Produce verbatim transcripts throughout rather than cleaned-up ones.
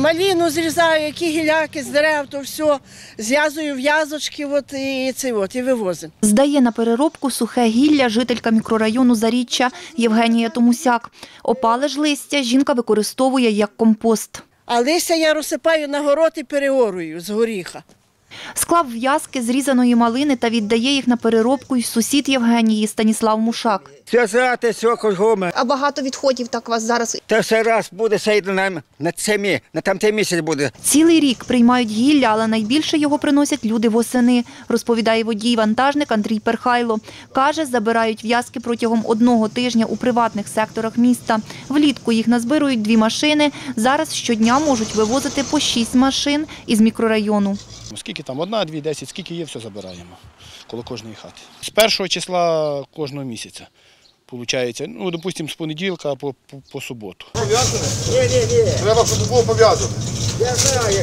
Маліну зрізаю, які гіляки з дерев, то все, зв'язую в'язочки от, і, це, от, і вивозимо. Здає на переробку сухе гілля жителька мікрорайону Заріччя Євгенія Томусяк. Опале ж листя жінка використовує як компост. А листя я розсипаю на город і переорую з горіха. Склав в'язки зрізаної малини та віддає їх на переробку й сусід Євгенії Станіслав Мушак. Все зрати, все кругом. А багато відходів так у вас зараз? Та все раз буде сейти нам на цей, на там цей місяць буде. Цілий рік приймають гілля, але найбільше його приносять люди восени, розповідає водій-вантажник Андрій Перхайло. Каже, забирають в'язки протягом одного тижня у приватних секторах міста. Влітку їх назбирують дві машини. Зараз щодня можуть вивозити по шість машин із мікрорайону. Скільки там, одна, дві, десять, скільки є, все забираємо коло кожної хати. З першого числа кожного місяця. Получається, ну, допустимо, з понеділка по, по, по суботу. Пов'язане? Ні, ні, ні. Треба, щоб було пов'язане. Я знаю,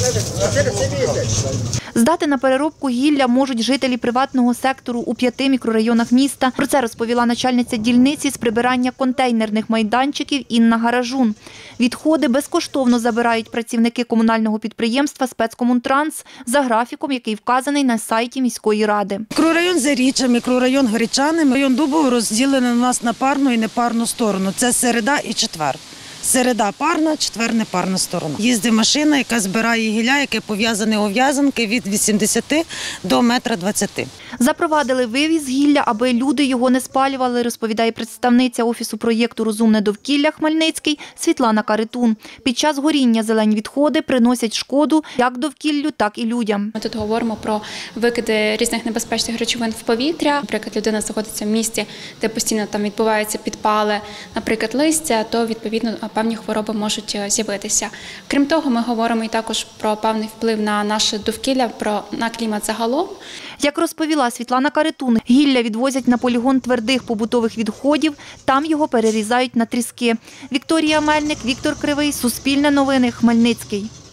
це місяць. Здати на переробку гілля можуть жителі приватного сектору у п'яти мікрорайонах міста. Про це розповіла начальниця дільниці з прибирання контейнерних майданчиків Інна Гаражун. Відходи безкоштовно забирають працівники комунального підприємства «Спецкомунтранс» за графіком, який вказаний на сайті міської ради. Мікрорайон Заріччя, мікрорайон Гречани, район Дубово розділений у нас на парну і непарну сторону. Це середа і четвер. Середа парна, четвер непарна сторона. Їздить машина, яка збирає гілля, яке пов'язане у в'язанки від вісімдесяти до метра двадцяти. Запровадили вивіз гілля, аби люди його не спалювали, розповідає представниця Офісу проєкту «Розумне довкілля» Хмельницький Світлана Каретун. Під час горіння зелені відходи приносять шкоду як довкіллю, так і людям. Ми тут говоримо про викиди різних небезпечних речовин в повітря. Наприклад, людина знаходиться в місті, де постійно там відбуваються підпали, наприклад, листя, то, відповідно, певні хвороби можуть з'явитися. Крім того, ми говоримо і також про певний вплив на наше довкілля, про на клімат загалом. Як розповіла Світлана Каретун, гілля відвозять на полігон твердих побутових відходів, там його перерізають на тріски. Вікторія Мельник, Віктор Кривий, Суспільне новини, Хмельницький.